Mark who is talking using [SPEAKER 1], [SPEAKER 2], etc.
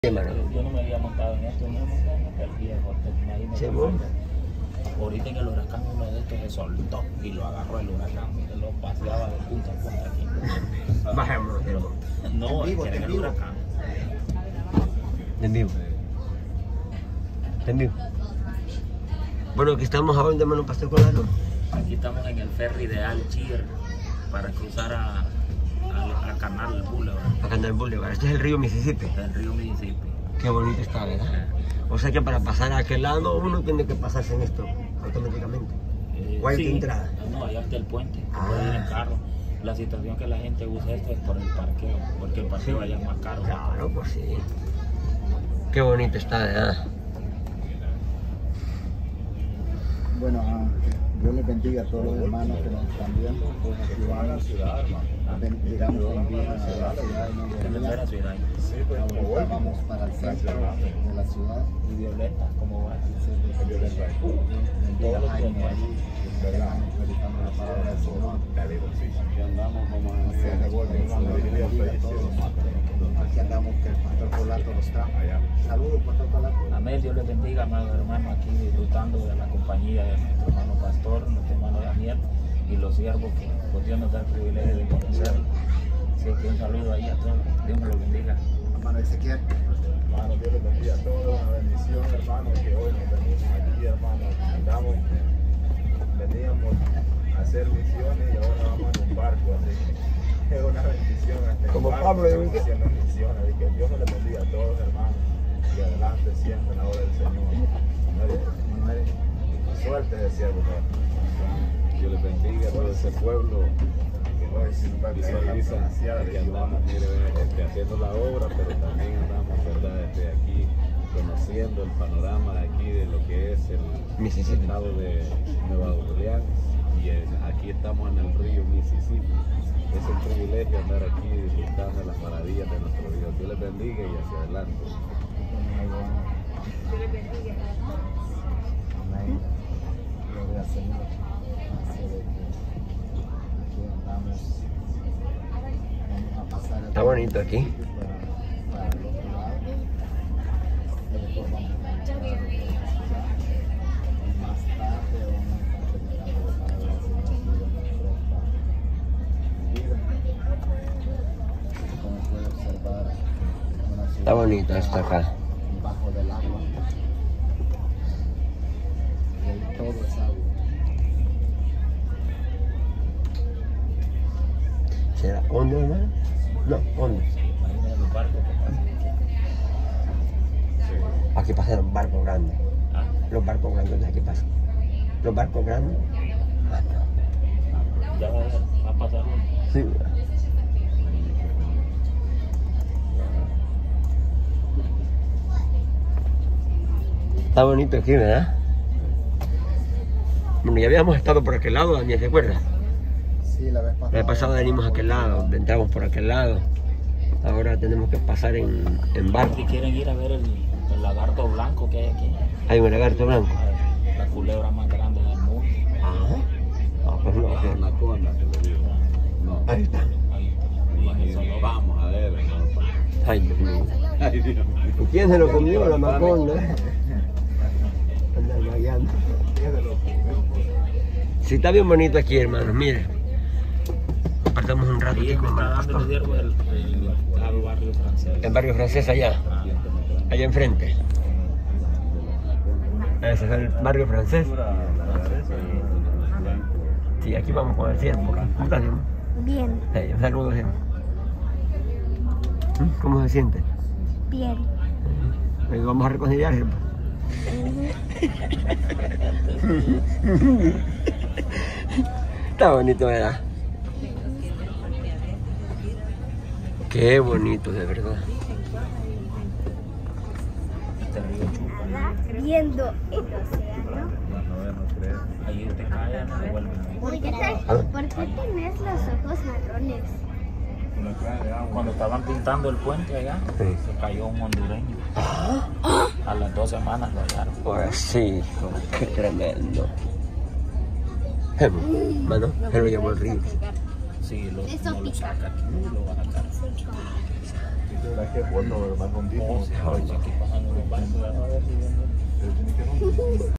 [SPEAKER 1] Yo no me había montado en esto, no me montado en aquel viejo, imagínate. Ahorita en el huracán uno de estos se soltó y lo agarró el huracán y lo paseaba de punta a punta aquí.
[SPEAKER 2] Bajémonos,
[SPEAKER 1] no, es que era el huracán.
[SPEAKER 2] En vivo. En vivo. Bueno, aquí estamos ahora donde Mano Pastor Colado.
[SPEAKER 1] Aquí estamos en el ferry de Alchir para cruzar a Canal Boulevard.
[SPEAKER 2] A Canal Boulevard. Este es el río Mississippi.
[SPEAKER 1] El río Mississippi.
[SPEAKER 2] Qué bonito está, ¿verdad? O sea que para pasar a aquel lado uno tiene que pasarse en esto automáticamente. ¿O hay otra entrada?
[SPEAKER 1] No, allá está el puente, puede ir en carro. La situación que la gente usa esto es por el parqueo, porque el parqueo allá es más caro.
[SPEAKER 2] Claro, pues sí. Qué bonito está, ¿verdad?
[SPEAKER 3] Bueno, Dios les bendiga a todos los hermanos que nos están viendo. Aquí vamos a la ciudad, llegamos con vida a la ciudad. Ahorita vamos para el centro de la ciudad.
[SPEAKER 1] Y Violeta, ¿cómo va?
[SPEAKER 3] Bendiga a Jaime allí. Estamos predicando la palabra del Señor. Aquí andamos, vamos a hacer aquí andamos que el pastor Colato nos trajo. Saludos, pastor Colato.
[SPEAKER 1] Amén, Dios les bendiga, amados hermanos, aquí disfrutando de la compañía de nuestro hermano pastor, nuestro hermano Daniel y los siervos que pues, Dios nos da el privilegio de conocerlos. Así que un saludo ahí a todos, Dios me los bendiga.
[SPEAKER 3] Hermano Ezequiel.
[SPEAKER 4] Hermano, Dios les bendiga a todos, una bendición, hermano, que hoy nos venimos aquí, hermano, veníamos a hacer misiones y ahora vamos en un barco, así que es una bendición.
[SPEAKER 2] Como Pablo de
[SPEAKER 4] haciendo misiones, así que Dios me les bendiga a todos, hermanos, y adelante siempre en la obra del Señor. Suerte de siervo,
[SPEAKER 5] Dios les bendiga a todo ese pueblo que nos visualiza que andamos haciendo la obra, pero también andamos, ¿verdad? Aquí conociendo el panorama de aquí de lo que es el estado de Nueva Orleans, y aquí estamos en el río Mississippi. Es un privilegio andar aquí disfrutando de las maravillas de nuestro Dios. Dios les bendiga y hacia adelante.
[SPEAKER 3] Dios les bendiga. Amén. Gloria al Señor. Aquí andamos. Vamos a pasar.
[SPEAKER 2] Está bonito aquí.
[SPEAKER 3] Para el otro lado. Después vamos a entrar a la ciudad. Y más tarde vamos a estar predicando la palabra del Señor aquí en nuestra vida. Como puede observar, una ciudad
[SPEAKER 2] Está bonito esto acá.
[SPEAKER 3] bajo del agua. Y ahí todo es agua.
[SPEAKER 2] ¿Será hondo, hermano? No, hondo.
[SPEAKER 1] Imagínate los barcos que pasan.
[SPEAKER 2] Aquí pasan los barcos grandes.
[SPEAKER 1] Ah,
[SPEAKER 2] Los barcos grandes de aquí pasan. Los barcos grandes.
[SPEAKER 1] ya va a pasar uno.
[SPEAKER 2] Sí. Está bonito aquí, ¿verdad? Bueno, ya habíamos estado por aquel lado, Daniel, ¿se acuerda?
[SPEAKER 3] Sí, la vez pasada.
[SPEAKER 2] La vez pasada venimos a aquel lado, entramos por aquel lado. Ahora tenemos que pasar en barco.
[SPEAKER 1] Si quieren ir a ver el lagarto blanco que hay aquí,
[SPEAKER 2] Hay un lagarto blanco.
[SPEAKER 1] la culebra más grande del mundo.
[SPEAKER 2] Ajá. Ah, pues no,
[SPEAKER 5] La anaconda, que le digo. No.
[SPEAKER 2] ahí está.
[SPEAKER 1] Ahí,
[SPEAKER 5] Imagínate, vamos a ver, hermano.
[SPEAKER 2] Ay, Dios mío.
[SPEAKER 5] Ay, Dios mío.
[SPEAKER 2] ¿Y quién se lo comió? La maconda. Andan vagando. Sí, está bien bonito aquí, hermanos. Miren. Apartamos un rato
[SPEAKER 1] ahí
[SPEAKER 2] aquí
[SPEAKER 1] me
[SPEAKER 2] con
[SPEAKER 1] está
[SPEAKER 2] el
[SPEAKER 1] dando el
[SPEAKER 2] pastor.
[SPEAKER 1] siervo el barrio francés.
[SPEAKER 2] El barrio francés allá. Allá enfrente. Ese es el barrio francés. Sí, aquí vamos con el siervo. ¿Cómo estás, siervo?
[SPEAKER 6] Bien,
[SPEAKER 2] Un saludo, siervo. ¿Cómo se siente?
[SPEAKER 6] bien.
[SPEAKER 2] Vamos a reconciliar, siervo. Está bonito, ¿verdad? Qué bonito, de verdad.
[SPEAKER 1] Este río chupa.
[SPEAKER 6] Viendo el océano.
[SPEAKER 1] Ahí te cae, no se vuelve.
[SPEAKER 6] ¿Por qué tienes los ojos marrones?
[SPEAKER 1] Cuando estaban pintando el puente allá,
[SPEAKER 2] Sí.
[SPEAKER 1] se cayó un hondureño. A las 2 semanas lo hallaron.
[SPEAKER 2] Pues sí, qué tremendo. Mano, se lo llevó el río.
[SPEAKER 1] Sí, no lo saca aquí, lo van a sacar.
[SPEAKER 3] ¿Verdad que bueno, hermano?
[SPEAKER 1] Oh, sí, ahora aquí pasando los barcos,